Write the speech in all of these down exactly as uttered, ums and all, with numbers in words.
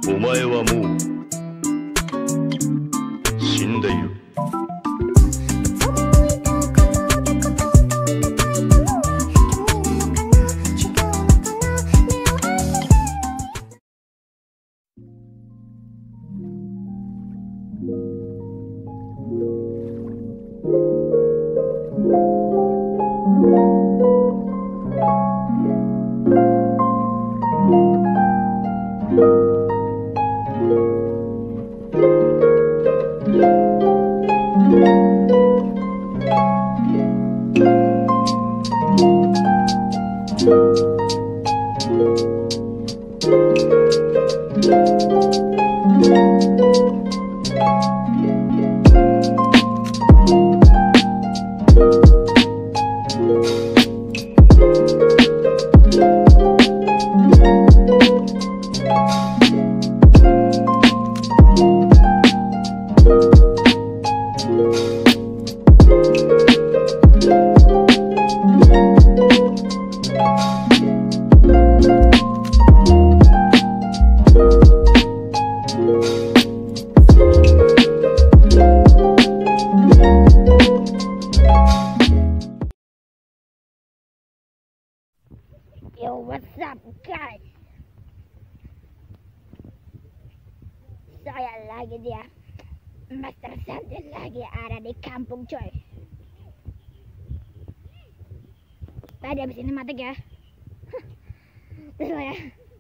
お前はもう死んでいる。 Yo, what's up guys? Saya lagi dia Master Santin lagi ada di kampung coy. Tadi abis ini mati ya. Terus ya.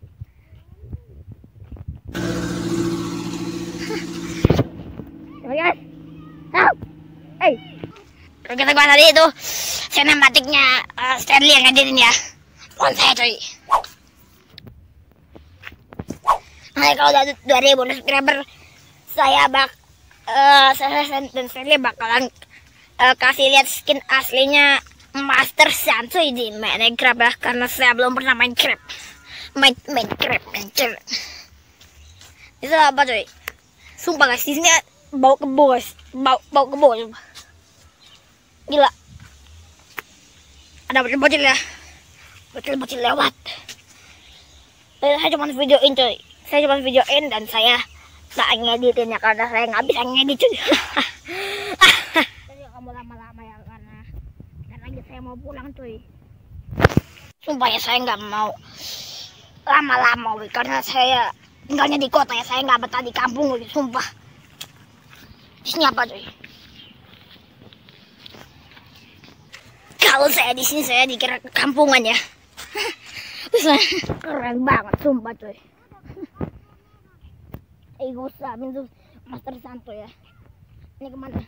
Guys, help! Hey, kita gua tadi itu sinematiknya uh, Stanley yang ngeditin ya. Bukan saya coy. Nah, kalau udah dua ribu subscriber saya bak uh, saya dan Stanley bakalan uh, kasih lihat skin aslinya Master San cuy di Minecraft ya, karena saya belum pernah Minecraft. Main Minecraft Minecraft. Itu apa coy? Sumpah guys, di sini bau kebo guys, bau bau kebo coba. Gila. Ada bocil-bocil ya. Bocil-bocil lewat. Saya cuma videoin coy. Saya cuma videoin dan saya tak ngeditin ya, karena saya nggak bisa ngedit cuy. Jadi kamu lama-lama ya, karena dan lagi saya mau pulang cuy. Sumpah ya, saya nggak mau lama-lama wih, karena saya tinggalnya di kota ya, saya nggak betah di kampung wih, sumpah. Di sini apa cuy? Kalau saya di sini saya dikira kampungan ya. Keren banget sumpah coy. Eh gak usah pintu Master Santo ya. Ini kemana?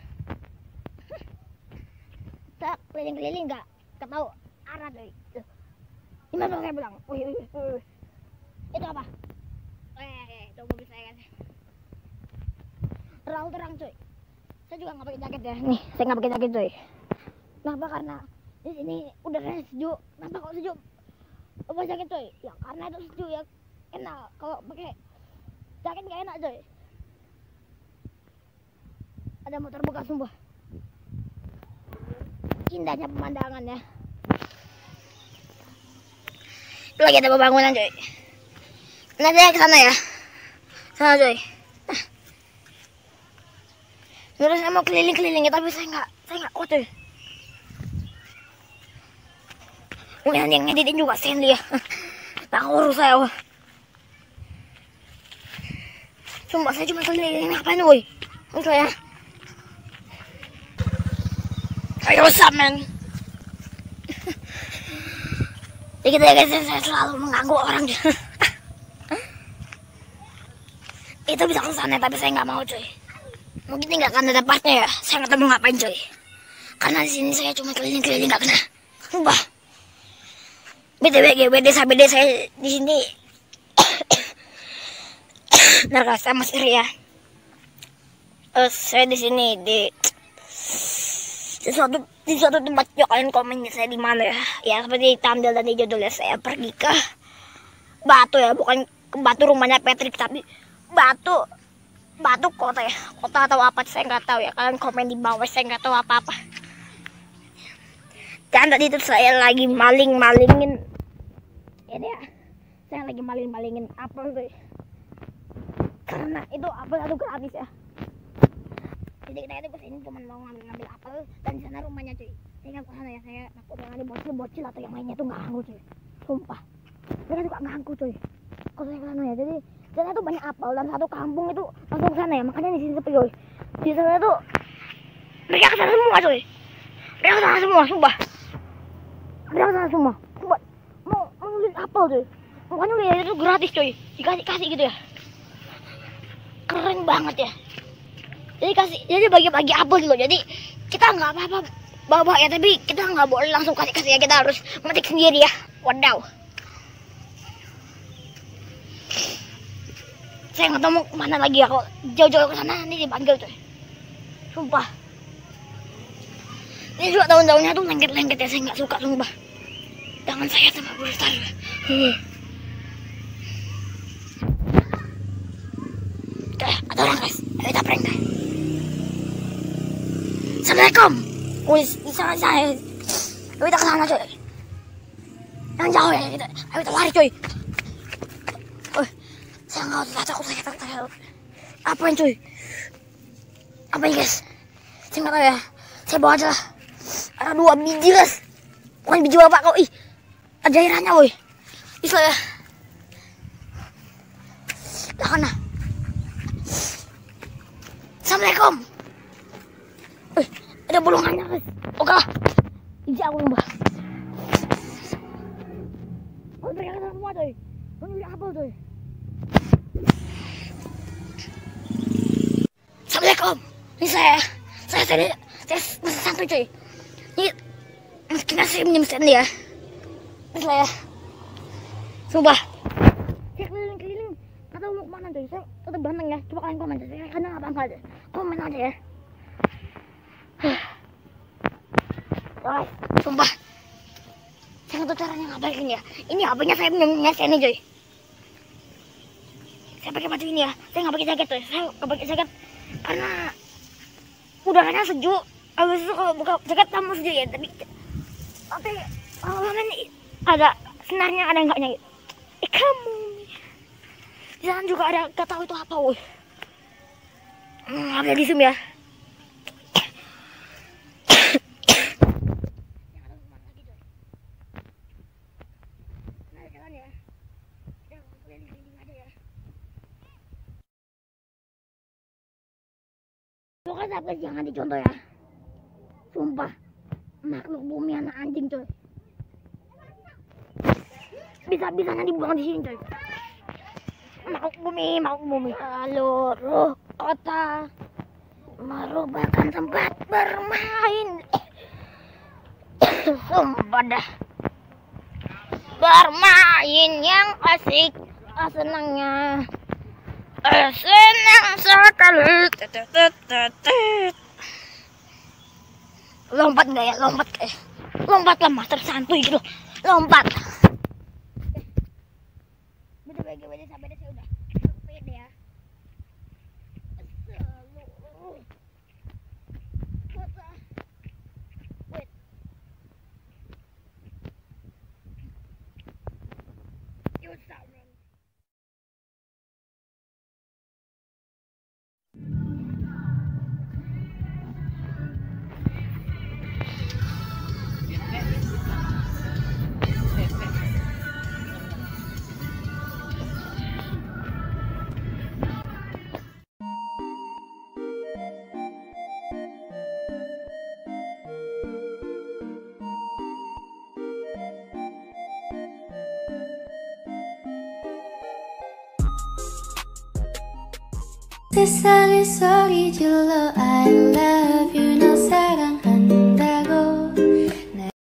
Kita keliling-keliling gak ketau arah coy. Gimana saya bilang? Wih, wih, wih. Itu apa? Eh, itu mobil saya kan. Terlalu terang coy. Saya juga gak pakai jaket ya. Nih, saya gak pakai jaket coy. Kenapa? Karena di sini udaranya sejuk. Kenapa kok sejuk? Apa jaket coy? Ya karena itu sejuk ya. Enak kalau pakai jaket gak enak coy. Ada motor bekas sumpah. Indahnya pemandangan ya. Itu lagi ada pembangunan coy. Nanti saya kesana ya. Sana coy. Terus saya mau keliling-keliling ya, tapi saya nggak saya nggak kuat coy. Mungkin yang ngeditin juga Sandy ya. Tak urus saya. Wah. Sumpah saya cuma keliling ngapain woi. Terus saya. Ayo usah men. Dikit ya guys, saya selalu mengganggu orang. Itu bisa kesana tapi saya nggak mau coy. Mungkin nggak akan ada partnya ya. Saya nggak tahu mau ngapain coy. Karena di sini saya cuma keliling-keliling nggak kena. Sumpah. B T W G W desa B D saya di sini. Bentar guys, saya masih ya. Uh, saya di sini di di suatu di suatu tempat. Yuk kalian komen saya di mana ya. Ya seperti thumbnail dan di judulnya, saya pergi ke Batu ya, bukan ke Batu rumahnya Patrick, tapi Batu Batu kota ya, kota atau apa saya nggak tahu ya. Kalian komen di bawah, saya nggak tahu apa-apa. Dan tadi itu saya lagi maling-malingin ini ya, saya lagi maling-malingin apel tuh. karena itu apel itu gratis ya. Jadi kita itu kesini cuma mau ngambil ngambil apel dan di sana rumahnya cuy. Saya nggak kesana ya, saya takut yang ada bocil-bocil atau yang lainnya tuh ganggu cuy. Sumpah, mereka suka ganggu cuy. Kalau saya kesana ya, jadi di sana tuh banyak apel dan satu kampung itu langsung kesana ya, makanya di sini sepi cuy. Di sana tuh mereka kesana semua cuy. Mereka kesana semua, sumpah. Mereka kesana semua. Sumpah. Mau mau beli apel cuy. Makanya lihat itu gratis cuy, dikasih kasih gitu ya. Keren banget ya. Jadi kasih, jadi bagi-bagi apel dulu. Jadi kita nggak apa-apa bawa ya, tapi kita nggak boleh langsung kasih-kasih ya. Kita harus memetik sendiri ya. Wadaw. Saya nggak tahu mau kemana lagi ya. Kalau jauh-jauh ke sana nanti dipanggil coy. Sumpah. Ini juga daun-daunnya tuh lengket-lengket ya. Saya nggak suka sumpah. Tangan saya sama besar. Hmm. Oke, ada orang guys. Ayo kita prank guys. Assalamualaikum. Wih, di sana saya. Ayo kita kesana coy. Yang jauh ya kita. Ayo kita lari coy. Oh, saya nggak usah takut, saya takut, saya takut. Apa yang cuy? Apa ini guys? Saya nggak tahu ya. Saya bawa aja lah. Ada dua biji guys. Bukan biji bapak kok. Ih, ada cairannya boy. Bisa ya. Lah kana. Assalamualaikum. Eh, ada bolongannya guys. Oke lah. Biji aku mbak. Oh, mereka kesana semua coy. Mau nyuri apel coy. Assalamualaikum. Ini saya. Saya tadi saya masih santai coy. Ini mungkin saya minjem stand ya. Ini saya. Sumpah. Saya keliling-keliling. Nggak tahu mau kemana coy. Saya tetap banteng ya. Coba kalian komen. Saya kadang nggak bangga aja. Komen aja ya. Guys, sumpah. Saya nggak tahu caranya ngapain ya. Ini H P-nya saya minjemnya sini coy. Saya pakai baju ini ya. Saya nggak pakai jaket coy. Saya nggak pakai jaket karena udaranya sejuk. Habis itu kalau buka jaket tambah sejuk ya. Tapi tapi kalau ini ada senarnya, ada enggaknya gitu. Eh kamu. Di sana juga ada, gak tahu itu apa woi. Hmm, ada di zoom ya. Pokoknya sampai jangan dicontoh ya. Sumpah. Makhluk bumi anak anjing coy. Bisa-bisanya dibuang di sini coy. Makhluk bumi, makhluk bumi. Seluruh kota merupakan tempat bermain. Sumpah dah. Bermain yang asik, ah, senangnya. Eh, senang sekali. Lompat nggak ya? Lompat kayak lompat lah master santuy gitu. Lompat. Betul bagi bagi sampai saya udah pede ya. Seluruh kota. Wait. You stop. 세상에 소리 질러 I love you